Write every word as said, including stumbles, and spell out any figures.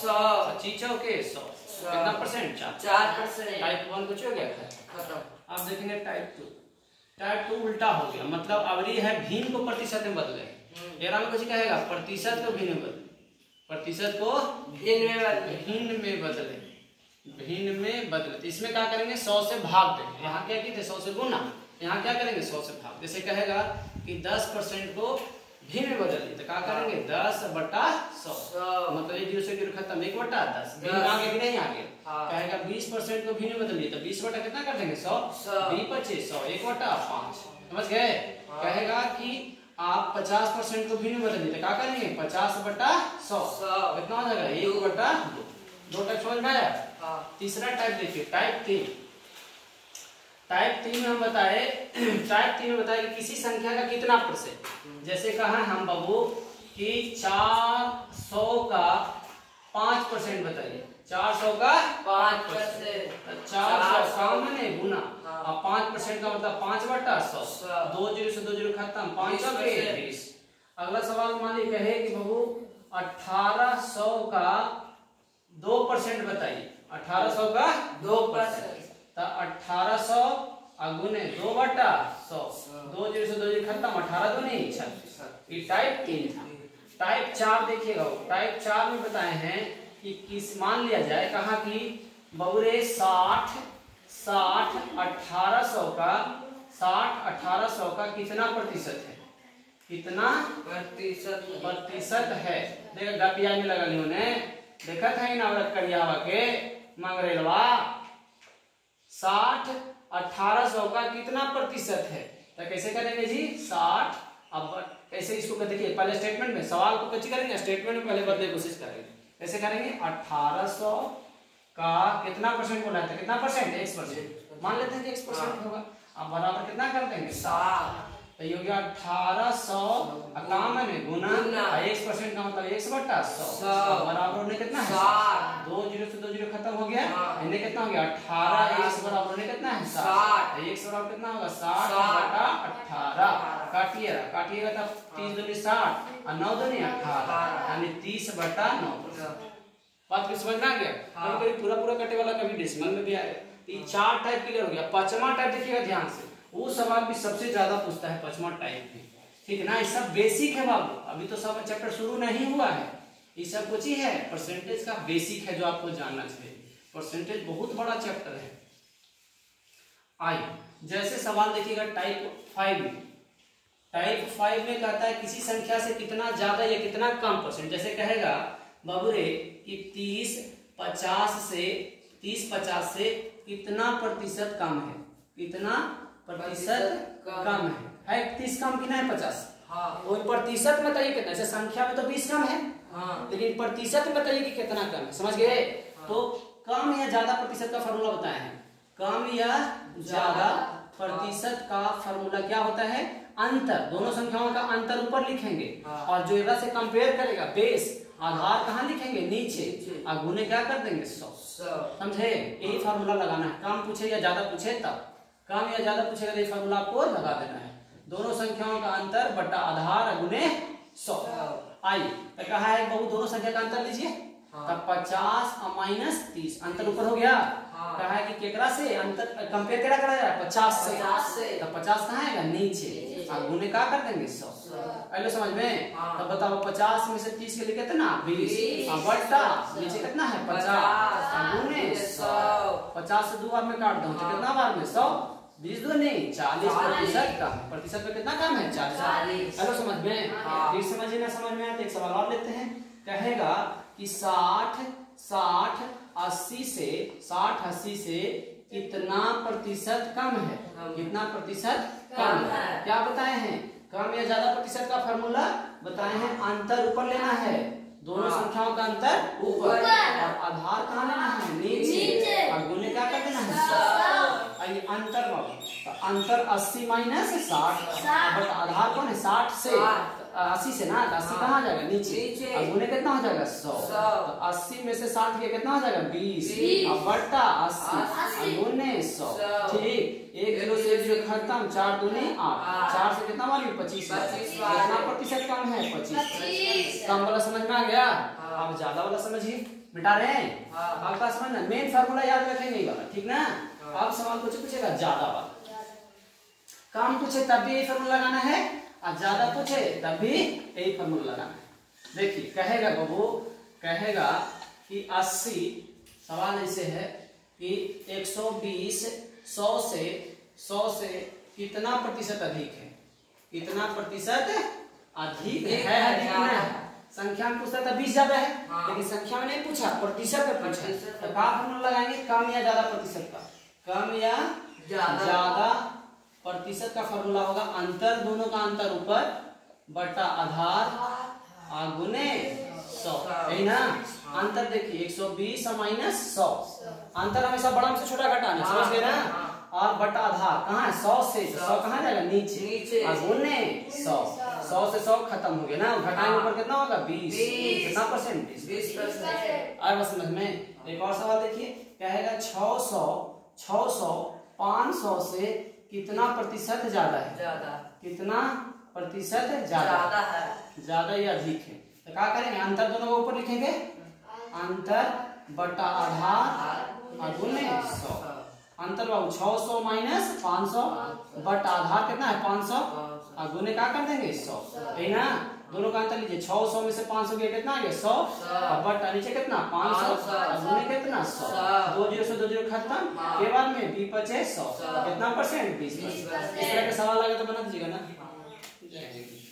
सौ पच्चीस चौके सौ। कितना परसेंट? चार चार परसेंट। टाइप वन कुछ हो गया खत्म। अब देखेंगे टाइप टू। टाइप टू उल्टा हो गया, मतलब अवरी है भिन्न को प्रतिशत में बदले। एरा में कुछ कहेगा प्रतिशत को भिन्न में बदले, प्रतिशत को भिन्न में बदले, भिन्न में बदले, भिन्न में बदले। तो इसमें क्या करेंगे? सौ से भाग देंगे। यहाँ क्या किए थे? सौ से गुना। यहाँ क्या करेंगे? सौ से भाग। जैसे कहेगा कि दस परसेंट को भिन्न में बदलिए, तो क्या करेंगे? दस बटा सौ, मतलब एक जीरो से जीरो खत्म, एक बटा दस। भिन्न आगे कि नहीं आगे? कहेगा बीस परसेंट को भिन्न में बदलिए, तो बीस बटा कितना कर देंगे? सौ। बीस पच्चीस सौ, एक बटा पाँच। समझ गए? कहेगा कि आप पचास परसेंट को भिन्न में बदलिए, तो क्या करेंगे? पचास बटा सौ, कितना हो जाएगा? एक बटा दो। दो टाइप समझ में आया? तीसरा टाइप देखिए, टाइप तीन। टाइप तीन में हम बताए टाइप तीन में बताए कि किसी संख्या का कितना प्रतिशत, जैसे कहा हम बाबू कि चार सौ का पांच परसेंट बताइए। चार सौ का पांच परसेंट। चार सौ का मैंने गुना, और पांच परसेंट का मतलब पांच बटा सौ। दो जीरो से दो जीरो खत्म, पांच सौ के बीस। अगला सवाल मान ली कहे कि बाबू अठारह सौ का दो परसेंट बताइए। अठारह सौ का दो परसेंट, तो अठारह सौ गुने दो बटा सौ। दो जीरो से दो जीरो खत्म, अठारह दो नहीं छत्तीस। ये टाइप तीन था। टाइप चार देखिएगा, टाइप चार में बताए हैं कि किस मान लिया जाए, कहा कि बबुरे साठ साठ अठारह सौ का साठ अठारह सौ का कितना प्रतिशत है? कितना प्रतिशत प्रतिशत है? देखा गपिया में लगा उन्होंने देखा था ना औरत करिया हवा के मंगरेलवा। साठ अठारह सौ का कितना प्रतिशत है? तो कैसे करेंगे जी? साठ, अब कैसे इसको देखिए पहले स्टेटमेंट में सवाल को कैसे करेंगे? स्टेटमेंट में पहले बदलने की कोशिश करेंगे। कैसे करेंगे? अठारह सौ का कितना परसेंट बोला था? कितना परसेंट? X percent. मान लेते हैं कि एक्स परसेंट होगा। अब बराबर कितना कर देंगे? साठ। तो ये हो गया अठारह सौ काम में गुना एक्स परसेंट का मतलब एक्स बटा सौ, बराबर होने कितना है? साठ। दो जीरो से दो जीरो खत्म हो गया, इन्हें कितना हो गया? अठारह। एक्स बराबर होने कितना है? साठ। एक्स बराबर कितना होगा? साठ बटा अठारह। काटिएगा काटिएगा तब तीस दूनी साठ और नौ दूनी अठारह, यानी तीस बटा नौ। बात को समझ में आ गया? कभी कभी पूरा पूरा कटे वाला कभी डेसिमल में भी आएगा। चार टाइप क्लियर हो गया। पांचवा टाइप देखिएगा ध्यान से, वो सवाल भी सबसे ज्यादा पूछता है पांचवा टाइप में, ठीक है ना? ये सब बेसिक है बाबू, अभी तो सब चैप्टर शुरू नहीं हुआ है। ये सब कुछ ही है, परसेंटेज का बेसिक है जो आपको जानना चाहिए। परसेंटेज बहुत बड़ा चैप्टर है। आइए जैसे सवाल देखिएगा टाइप फाइव में। टाइप फाइव में कहता है किसी संख्या से कितना ज्यादा या कितना कम परसेंट। जैसे कहेगा बाबूरे कि तीस पचास से तीस पचास से कितना प्रतिशत कम है? कितना प्रतिशत कम है? है तीस कम कि नहीं पचास? हाँ। वो प्रतिशत में बताइए कितना। जैसे संख्या में तो बीस कम है, हाँ। लेकिन प्रतिशत में बताइए कि कितना कम है। समझ गए? हाँ। तो कम या ज्यादा प्रतिशत का फॉर्मूला बताए हैं। कम या ज्यादा प्रतिशत का फॉर्मूला क्या होता है? अंतर, दोनों संख्याओं का अंतर ऊपर लिखेंगे, हाँ। और जो इधर से कंपेयर करेगा बेस, आधार कहाँ लिखेंगे? नीचे, और गुने क्या कर देंगे? सौ। समझे? यही फार्मूला लगाना है। कम पूछे या ज्यादा पूछे तब, कम या ज्यादा पूछेगा तो ये फार्मूला आपको लगा देना है। दोनों संख्याओं का अंतर बटा आधार गुने सौ। आइए तो कहा है बहु दोनों संख्या का अंतर लीजिए, तब पचास और माइनस तीस, अंतर ऊपर हो गया। कहा है कि केकरा से अंतर कंपेयर केकरा करा जाए? पचास से। तो पचास कहाँ आएगा? नीचे, और गुने क्या कर देंगे? सौ। पहले समझ में? तब बताओ पचास में से तीस के लिए कितना? बीस, और बटा नीचे कितना है? पचास, गुने सौ। पचास से दो बार में काट दो तो कितना बार में? सौ। बीस दो नहीं चालीस प्रतिशत कम। प्रतिशत में कितना कम है? चालीस। हेलो समझ में? फिर समझिए ना समझ में आया तो एक सवाल और लेते हैं। कहेगा कि साठ साठ अस्सी से साठ अस्सी से कितना प्रतिशत कम है? कितना प्रतिशत कम है? क्या बताए हैं? कम या ज्यादा प्रतिशत का फॉर्मूला बताए हैं। अंतर ऊपर लेना है, दोनों संख्याओं का अंतर ऊपर, और आधार कहाँ लेना है? नीचे, और गुने क्या कर देना है? अंतर वाला तो अंतर अस्सी माइनस साठ, बट आधार कौन है? साठ से अस्सी से ना, अस्सी कहाँ जाएगा? नीचे, और गुने कितना हो जाएगा? सौ। तो अस्सी में से साठ के कितना हो जाएगा? बीस, और बट्टा अस्सी, गुने सौ। ठीक, एक जीरो से जीरो खत्म, चार दूनी आठ, चार से कितना वाली? पच्चीस। कितना प्रतिशत कम है? पच्चीस। कम वाला समझ में आ गया? हाँ। अब ज्यादा वाला समझिए, मिटा रहे हैं। हाँ। आपका समझना, मेन फार्मूला याद रखेंगे ये वाला, ठीक ना। हाँ। अब सवाल कुछ पूछेगा ज्यादा वाला, काम पूछे तब भी यही फार्मूला लगाना है, और ज्यादा पूछे तब भी यही फार्मूला लगाना है। देखिए कहेगा बाबू, कहेगा कि अस्सी, सवाल ऐसे है कि एक सौ बीस सौ से सौ से कितना प्रतिशत अधिक है, कितना प्रतिशत अधिक है, है अधिक ना। संख्या में पूछता था बीस ज्यादा है, हाँ। लेकिन संख्या में नहीं पूछा, प्रतिशत में पूछा। प्रतिशत। तो क्या फार्मूला लगाएंगे, कम या ज्यादा प्रतिशत का, कम या ज्यादा। ज्यादा प्रतिशत का फार्मूला होगा अंतर, दोनों का अंतर ऊपर बटा आधार आगुने सौ, है ना। अंतर देखिए एक सौ बीस माइनस सौ, अंतर हमेशा बड़ा से छोटा घटाना, समझ गए ना। और बटा आधार कहाँ है, सौ से, सौ कहाँ जाएगा नीचे, नीचे। आगुने सौ, सौ से सौ खत्म हो गया ना, घटाएंगे ऊपर कितना होगा बीस, बीस। कितना परसेंट, बीस बीस परसेंट। आए बस समझ में। एक और सवाल देखिए, कहेगा छह सौ छह सौ पाँच सौ से कितना प्रतिशत ज्यादा है, ज्यादा, कितना प्रतिशत ज्यादा ज्यादा है, ज्यादा या अधिक है। तो क्या करेंगे, अंतर दोनों को ऊपर लिखेंगे, अंतर बटा आधार आगुने सौ। अंतर बाबू छह सौ माइनस पाँच सौ बटा आधार कितना है पाँच सौ, आगुने क्या कर देंगे सौ, है ना। दोनों का अंतर लीजिए, छह सौ में से पाँच सौ गया कितना आ गया सौ, और बटा नीचे कितना पाँच सौ, आगुने कितना सौ, दो जीरो से दो जीरो खत्म, के बाद में बी पचे सौ, कितना परसेंट बीस। इस तरह के सवाल आगे तो बना दीजिएगा ना।